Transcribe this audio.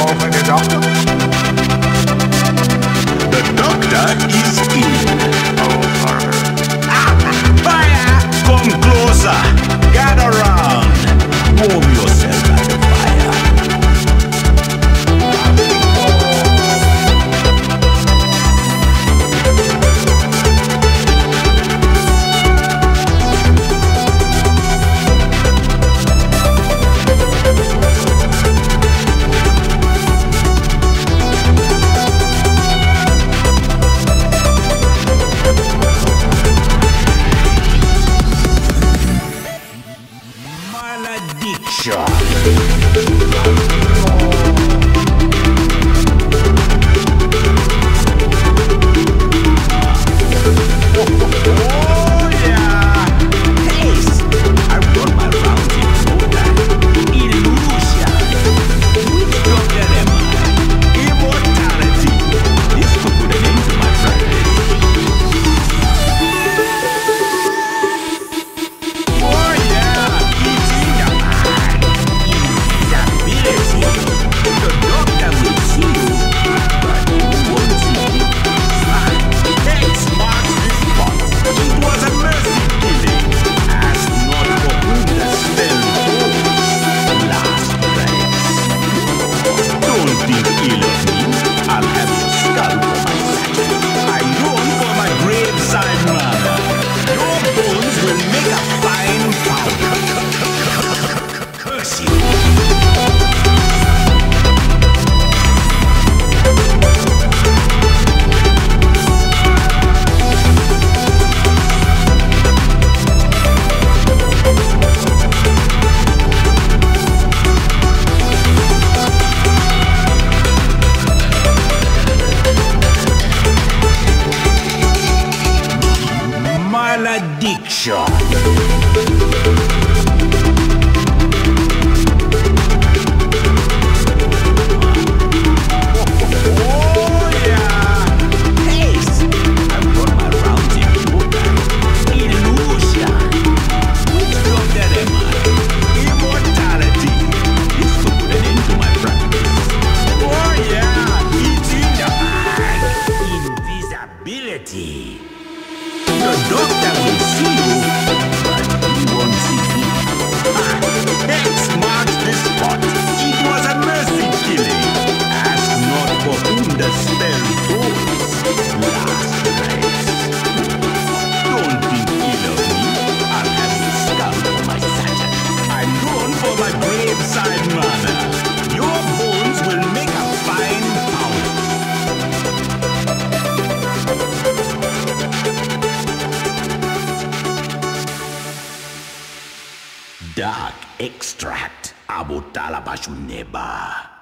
call for the doctor? The doctor is in. Fire! Come closer! Gather round! Warm yourself at the fire. Dischord. The doctor will see you, but he won't see me. X marks the spot. It was a mercy killing. Ask not for whom the spell goes. Last rites. Don't think ill of me. I'll have you scalp for my sergeant. I'm known for my graveside manner. Your bones will make a fine powder. Dark extract abutala bashuneba.